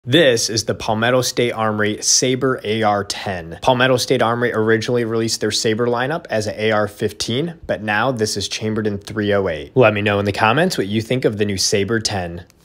This is the Palmetto State Armory Sabre AR-10. Palmetto State Armory originally released their Sabre lineup as an AR-15, but now this is chambered in .308. Let me know in the comments what you think of the new Sabre 10.